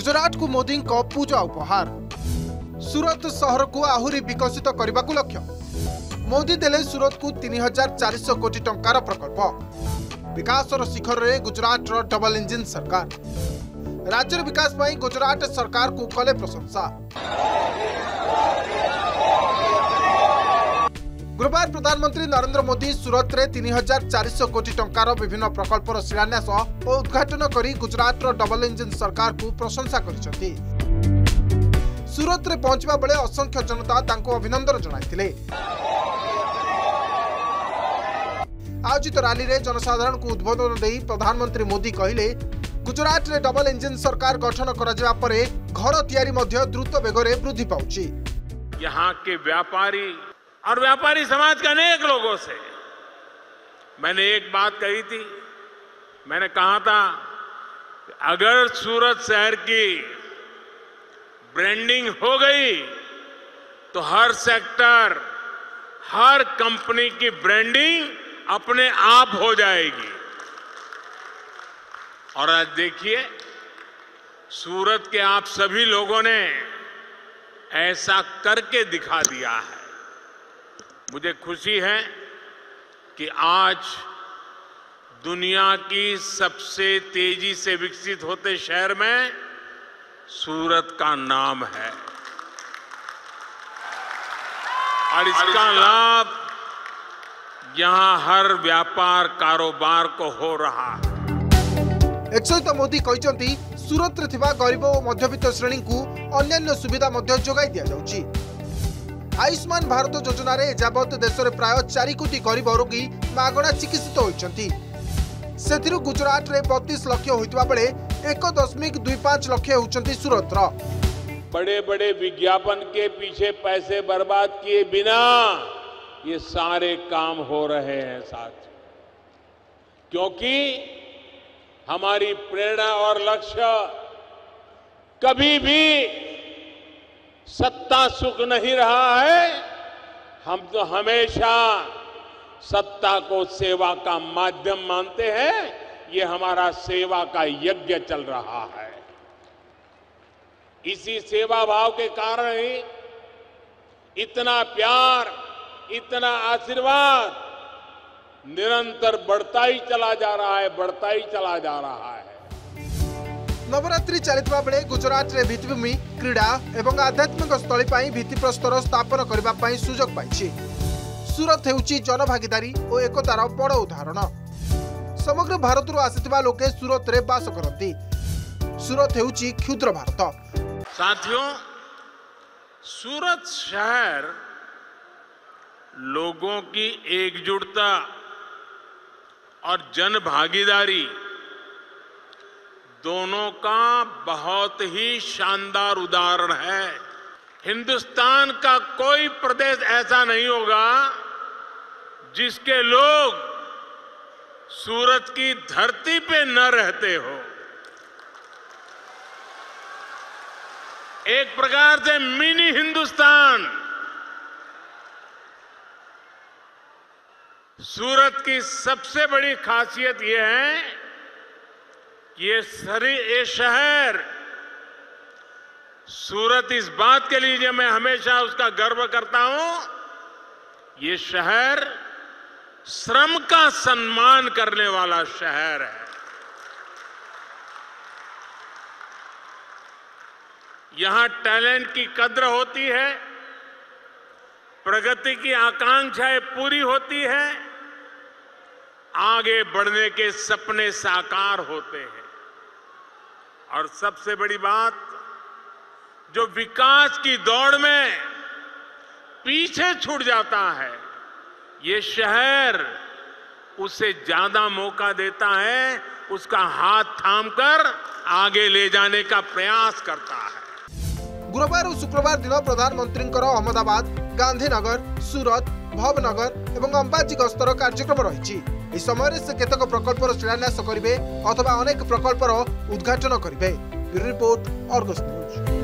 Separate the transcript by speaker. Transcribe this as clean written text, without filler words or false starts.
Speaker 1: गुजरात को मोदी को पूजा उपहार। सूरत शहर को आहुरी विकसित करने को लक्ष्य। मोदी देले सूरत को 3400 कोटी टंकार प्रकल्प। विकास शिखर रे गुजरात डबल इंजिन सरकार। राज्यर विकास पाई गुजरात सरकार को कले प्रशंसा। गुरुवार प्रधानमंत्री नरेंद्र मोदी सूरत रे 3400 कोटी टंकार विभिन्न प्रकल्पर शिलान्यास और उद्घाटन करी गुजरात डबल इंजिन सरकार को प्रशंसा करिसेंती। सूरत रे पहुंचबा बेले असंख्य जनता तांको अभिनंदन जणाइथिले। आयोजित रैली रे जनसाधारण को उद्बोधन देई प्रधानमंत्री मोदी कहिले गुजरात रे डबल इंजिन सरकार गठन करा जावा परे घर तैयारी मध्य द्रुत वेगरे वृद्धि पाउछि।
Speaker 2: यहाँ के व्यापारी और व्यापारी समाज के अनेक लोगों से मैंने एक बात कही थी। मैंने कहा था कि अगर सूरत शहर की ब्रांडिंग हो गई तो हर सेक्टर, हर कंपनी की ब्रांडिंग अपने आप हो जाएगी। और आज देखिए, सूरत के आप सभी लोगों ने ऐसा करके दिखा दिया है। मुझे खुशी है कि आज दुनिया की सबसे तेजी से विकसित होते शहर में सूरत का नाम है और इसका लाभ यहां हर व्यापार कारोबार को हो रहा है।
Speaker 1: एक मोदी कहते सूरत रे थिबा गरीब और मध्यवित्त श्रेणी को अन्य सुविधा मध्य जोगाई दिया जाउची। आयुष्मान भारत योजना रे एजावत देश में प्राय 4 कोटी गरीब रोगी मागणा चिकित्सित होइचंती। सेथिरु गुजरात रे 32 लाख होइतबा बेले 1.25 लाख होउचंती सूरत रा।
Speaker 2: बड़े बड़े विज्ञापन के पीछे पैसे बर्बाद किए बिना ये सारे काम हो रहे हैं साथ, क्योंकि हमारी प्रेरणा और लक्ष्य कभी भी सत्ता सुख नहीं रहा है। हम तो हमेशा सत्ता को सेवा का माध्यम मानते हैं। ये हमारा सेवा का यज्ञ चल रहा है। इसी सेवा भाव के कारण ही इतना प्यार, इतना आशीर्वाद निरंतर बढ़ता ही चला जा रहा है, बढ़ता ही चला जा रहा है।
Speaker 1: नवरात्रि चलितबा बेले गुजरात रे भित्तिभूमि, क्रीड़ा एवं आध्यात्मिक स्थली पाई भित्तिप्रस्तर स्थापन करबा पाई सुजोग पाइछि। सूरत हेउछि जनभागीदारी और एकतार बड़ उदाहरण। समग्र भारत रु आसितबा लोके सूरत रे बास करती। सूरत हेउछि क्षुद्र भारत।
Speaker 2: साथियों, सूरत शहर लोगों की एकजुटता और जनभागीदारी दोनों का बहुत ही शानदार उदाहरण है। हिंदुस्तान का कोई प्रदेश ऐसा नहीं होगा जिसके लोग सूरत की धरती पे न रहते हो। एक प्रकार से मिनी हिंदुस्तान। सूरत की सबसे बड़ी खासियत यह है कि ये शहर, सूरत इस बात के लिए मैं हमेशा उसका गर्व करता हूं, ये शहर श्रम का सम्मान करने वाला शहर है। यहां टैलेंट की कद्र होती है, प्रगति की आकांक्षाएं पूरी होती है, आगे बढ़ने के सपने साकार होते हैं। और सबसे बड़ी बात, जो विकास की दौड़ में पीछे छूट जाता है, ये शहर उसे ज्यादा मौका देता है, उसका हाथ थामकर आगे ले जाने का प्रयास करता है।
Speaker 1: गुरुवार और शुक्रवार दिन प्रधानमंत्री अहमदाबाद, गांधीनगर, सूरत, भवनगर एवं अंबाजी गस्तर कार्यक्रम रही। इस समय से केतक प्रकल्पर शिलान्यास करेंगे अथवा अनेक प्रकल्पर उद्घाटन करेंगे। Report Argus news.